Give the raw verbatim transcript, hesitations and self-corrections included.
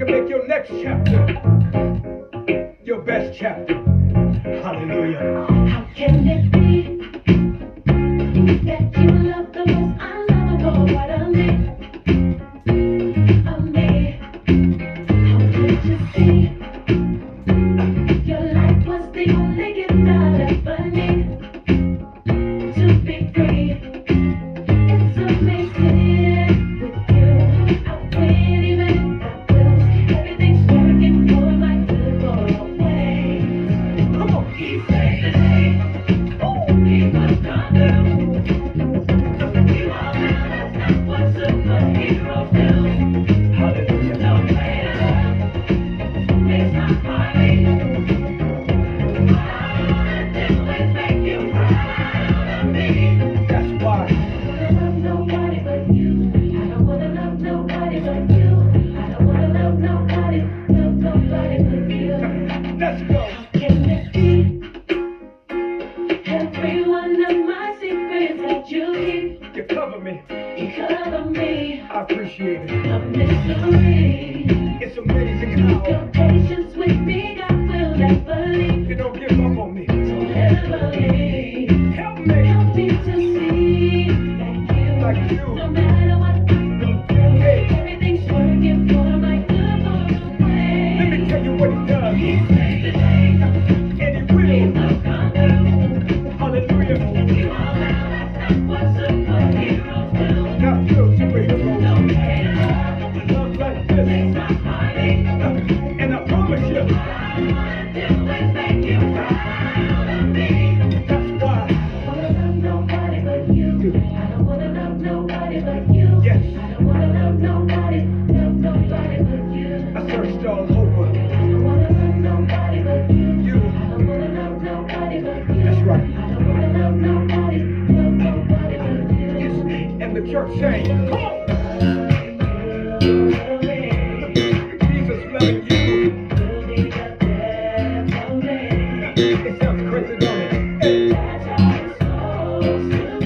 can make your next chapter your best chapter. Hallelujah. How can it be that you love the most unlovable part of me? Of me. How could you see your life was the only gift I'll ever need to be free? It's amazing with you. I win even if I lose. Everything's working for my good for always. Come on. He saved the day. He must come through. You all know that's not what superheroes do. Hallelujah. Don't play it up. It's my party. All I wanna do is make you proud of me. That's why. I don't wanna love nobody but you. I don't wanna love nobody but you. I don't wanna love nobody, love nobody but you. Let's go. Can it be? Every one of my secrets that you keep, You cover me. you cover me. I appreciate it. A mystery. It's amazing Your how patience with me, God will never leave. you don't give up on me. Don't ever leave. Help me. Help me to see like you. Like you. No matter what I go through, Hey. everything's working for my good for a way. Let me tell you what he does. He saved the day. And he He will. must come through. Hallelujah. You all know that's not what superheroes do. Not real superheroes. Don't play it up. Love like It's this. my party. And I promise you, All I wanna do is make you proud of me. that's why. I don't wanna love nobody but you. I don't wanna love nobody but you. Yes. I don't wanna love nobody, love nobody but you. I searched all over. I don't wanna love nobody but you. You. I don't wanna love nobody but you. That's right. I don't wanna love nobody, love nobody but you. Yes. And the church saying, come on. Jesus loving you. It sounds crazy, don't it? Hey. That's how it's supposed to